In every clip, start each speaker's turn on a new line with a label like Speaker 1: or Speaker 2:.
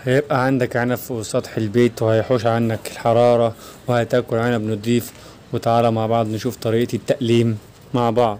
Speaker 1: هيبقى عندك عنب فوق سطح البيت وهيحوش عنك الحرارة وهتاكل عنب نضيف. وتعالى مع بعض نشوف طريقة التقليم مع بعض.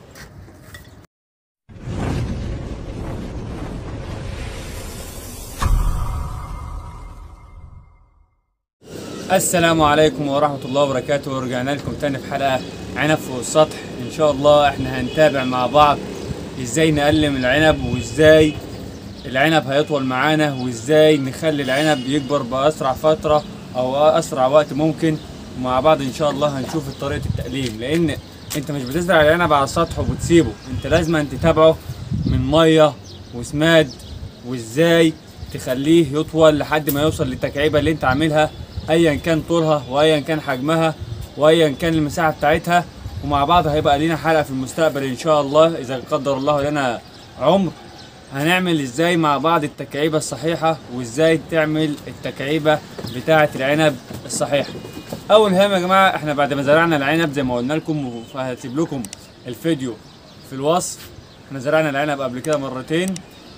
Speaker 1: السلام عليكم ورحمة الله وبركاته، ورجعنا لكم تاني في حلقة عنب فوق السطح. ان شاء الله احنا هنتابع مع بعض ازاي نقلم العنب، وازاي العنب هيطول معانا، وازاي نخلي العنب يكبر باسرع فترة او اسرع وقت ممكن. ومع بعض ان شاء الله هنشوف طريقة التقليم، لان انت مش بتزرع العنب على السطح وبتسيبه، انت لازم تتابعه من مية وسماد، وازاي تخليه يطول لحد ما يوصل للتكعيبة اللي انت عاملها، ايا كان طولها وايا كان حجمها وايا كان المساحة بتاعتها. ومع بعض هيبقى لينا حلقة في المستقبل ان شاء الله اذا قدر الله لنا عمر، هنعمل ازاي مع بعض التكعيبة الصحيحة، وازاي تعمل التكعيبة بتاعة العنب الصحيحة. اول هام يا جماعة، احنا بعد ما زرعنا العنب زي ما قلنا لكم، فهسيب لكم الفيديو في الوصف. احنا زرعنا العنب قبل كده مرتين،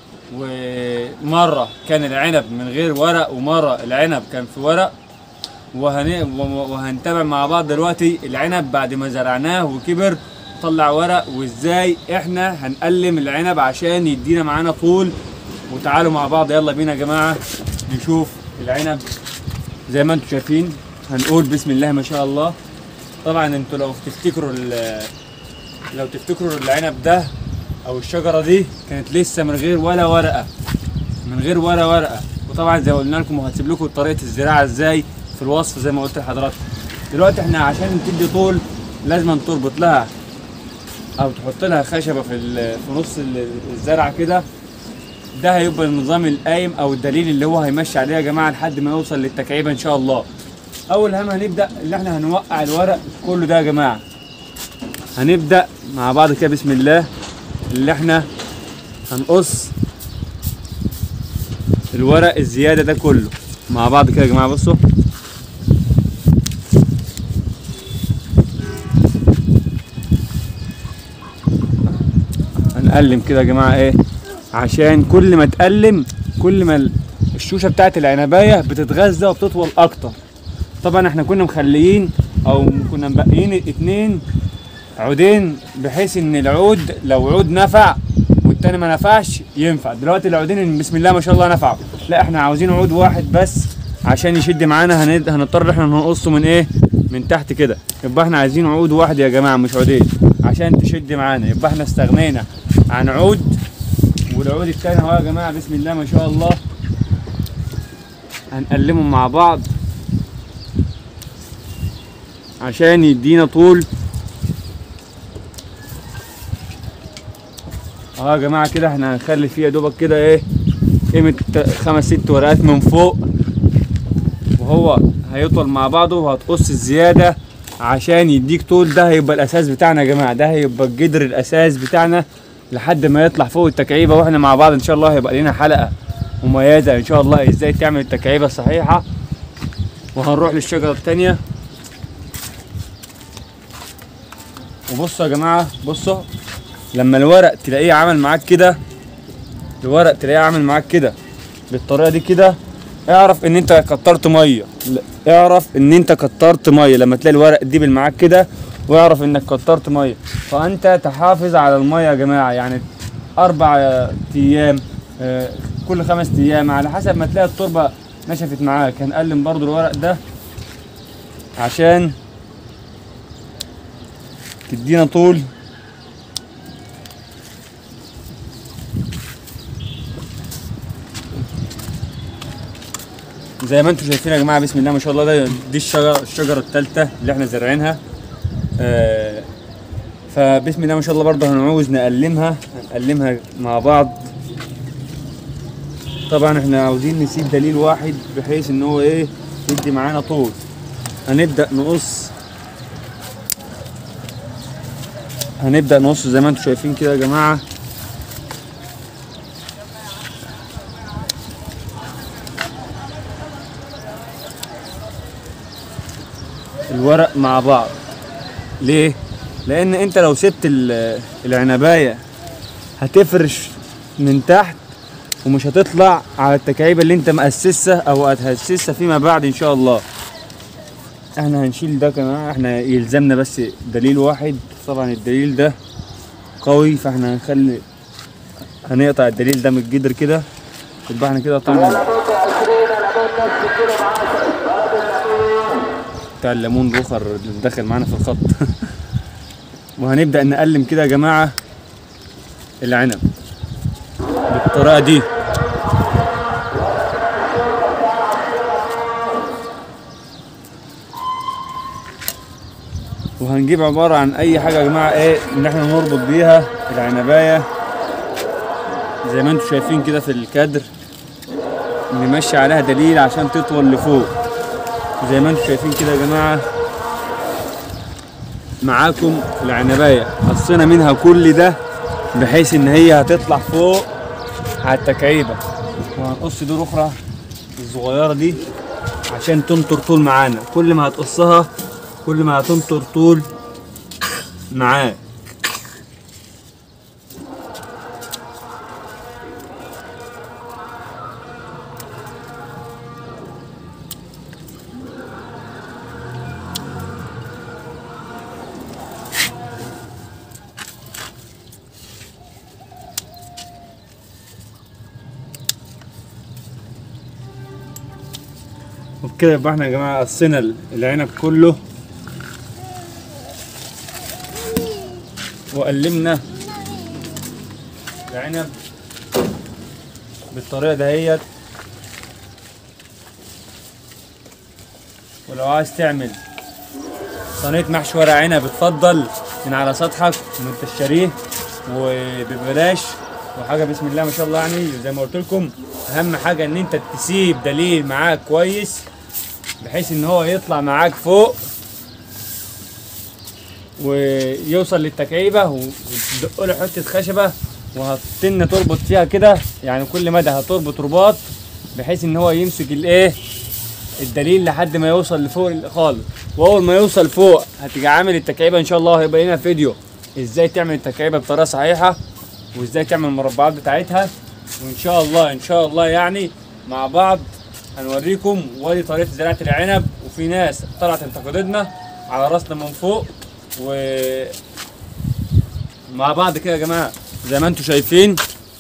Speaker 1: ومرة كان العنب من غير ورق، ومرة العنب كان في ورق. وهنتابع مع بعض دلوقتي العنب بعد ما زرعناه وكبر طلع ورق، وازاي احنا هنقلم العنب عشان يدينا معانا طول. وتعالوا مع بعض، يلا بينا يا جماعة نشوف العنب. زي ما انتم شايفين هنقول بسم الله ما شاء الله. طبعا انتوا لو تفتكروا العنب ده او الشجرة دي كانت لسه من غير ولا ورقة، وطبعا زي ما قلنا لكم، وهسيب لكم طريقة الزراعة ازاي في الوصف زي ما قلت لحضراتكم. دلوقتي احنا عشان تدي طول لازم تربط لها او تحط لها خشبة في نص الزرعة كده. ده هيبقى النظام القايم او الدليل اللي هو هيمشي عليه يا جماعة لحد ما يوصل للتكعيبة ان شاء الله. اول هم هنبدأ اللي احنا هنوقع الورق كله ده يا جماعة. هنبدأ مع بعض كده بسم الله، اللي احنا هنقص الورق الزيادة ده كله مع بعض كده يا جماعة. بصوا هنقلم كده يا جماعة ايه، عشان كل ما تقلم كل ما الشوشة بتاعت العنباية بتتغذى وبتطول اكتر. طبعا احنا كنا مخليين او كنا مبقيين 2 عودين، بحيث ان العود لو عود نفع والتاني ما نفعش ينفع. دلوقتي العودين بسم الله ما شاء الله نفعوا، لا احنا عاوزين عود واحد بس عشان يشد معانا. هنضطر احنا نقصه من ايه، من تحت كده. يبقى احنا عايزين عود واحد يا جماعة مش عودين عشان تشد معانا. يبقى احنا استغنينا عن عود، والعود التاني اهو يا جماعة بسم الله ما شاء الله. هنقلمهم مع بعض عشان يدينا طول اهو يا جماعة كده. احنا هنخلي فيه يا دوبك كده ايه، قيمة 5 6 ورقات من فوق، وهو هيطول مع بعضه. وهتقص الزيادة عشان يديك طول. ده هيبقى الاساس بتاعنا يا جماعة، ده هيبقى الجدر الاساس بتاعنا لحد ما يطلع فوق التكعيبة. واحنا مع بعض ان شاء الله هيبقى لنا حلقة مميزة ان شاء الله ازاي تعمل التكعيبة الصحيحة. وهنروح للشجرة التانية. وبصوا يا جماعة، بصوا لما الورق تلاقيه عمل معاك كده، بالطريقة دي كده، اعرف ان انت كترت مية. لما تلاقي الورق ديبل معاك كده، واعرف انك كترت مية. فانت تحافظ على المية يا جماعة، يعني 4 ايام كل 5 ايام على حسب ما تلاقي التربة نشفت معاك. هنقلم برضو الورق ده عشان تدينا طول. زي ما انتم شايفين يا جماعه بسم الله ما شاء الله. دي الشجره الثالثه اللي احنا زارعينها. فبسم الله ما شاء الله برضه هنعوز نقلمها مع بعض. طبعا احنا عاوزين نسيب دليل واحد بحيث ان هو ايه، يدي معانا طول. هنبدا نقص زي ما انتم شايفين كده يا جماعه. الورق مع بعض. ليه؟ لان انت لو سبت العنبايه هتفرش من تحت ومش هتطلع على التكعيبه اللي انت مؤسسها او هتهسسها فيما بعد ان شاء الله. احنا هنشيل ده كمان، احنا يلزمنا بس دليل واحد. طبعا الدليل ده قوي، فاحنا هنقطع الدليل ده من الجدر كده. يبقى احنا كده قطعنا بتاع الليمون الاخر اللي داخل معانا في الخط. وهنبدأ نقلم كده يا جماعة العنب بالطريقة دي. وهنجيب عبارة عن أي حاجة يا جماعة إن احنا نربط بيها العنباية زي ما انتوا شايفين كده في الكادر. نمشي عليها دليل عشان تطول لفوق زي ما انتوا شايفين كده يا جماعة. معاكم العنباية قصينا منها كل ده بحيث ان هي هتطلع فوق على التكعيبة. وهنقص دور اخرى الصغيرة دي عشان تنطر طول معانا. كل ما هتقصها كل ما هتنطر طول معاك. وبكده يبقى احنا يا جماعه قصينا العنب كله وقلمنا العنب بالطريقه دهيت. ولو عايز تعمل صينيه محشي ورق عنب اتفضل من على سطحك وانت شاريه وببلاش وحاجه بسم الله ما شاء الله. يعني زي ما قلت لكم اهم حاجه ان انت تسيب دليل معاك كويس بحيث ان هو يطلع معاك فوق ويوصل للتكعيبه وتدق له حته خشبه وهتن تربط فيها كده. يعني كل مدى هتربط رباط بحيث ان هو يمسك الدليل لحد ما يوصل لفوق خالص. واول ما يوصل فوق هتيجي عامل التكعيبه ان شاء الله. هيبقى لنا فيديو ازاي تعمل التكعيبه بطريقه صحيحه وازاي تعمل المربعات بتاعتها. وان شاء الله يعني مع بعض هنوريكم ودي طريقه زراعه العنب. وفي ناس طلعت انتقدتنا على راسنا من فوق مع بعض كده يا جماعه زي ما انتم شايفين.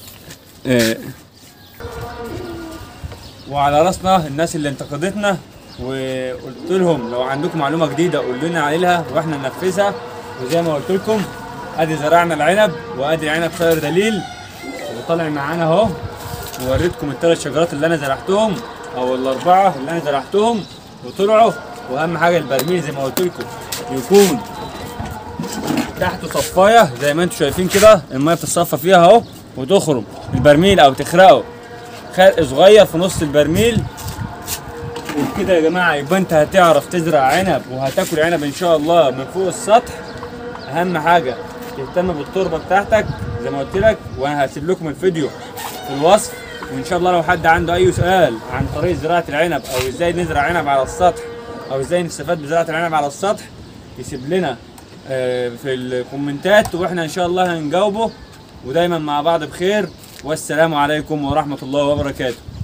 Speaker 1: وعلى راسنا الناس اللي انتقدتنا وقلت لهم لو عندكم معلومه جديده قولوا لنا عليها واحنا ننفذها. وزي ما قلت لكم ادي زرعنا العنب وادي عنب صاير دليل وطالع معانا اهو. ووريتكم الثلاث شجرات اللي انا زرعتهم او الاربعه اللي انا زرعتهم وطلعوا. واهم حاجه البرميل زي ما قلت لكم يكون تحته صفايه زي ما انتم شايفين كده. الميه بتتصفى فيها اهو وتخرم البرميل او تخرقه خرق صغير في نص البرميل. وبكده يا جماعه يبقى انت هتعرف تزرع عنب وهتاكل عنب ان شاء الله من فوق السطح. اهم حاجه تهتم بالتربه بتاعتك زي ما قلت لك. وانا هسيب لكم الفيديو في الوصف. وان شاء الله لو حد عنده اي سؤال عن طريقه زراعه العنب او ازاي نزرع عنب على السطح او ازاي نستفاد بزراعه العنب على السطح يسيب لنا في الكومنتات واحنا ان شاء الله هنجاوبه. ودايما مع بعض بخير والسلام عليكم ورحمه الله وبركاته.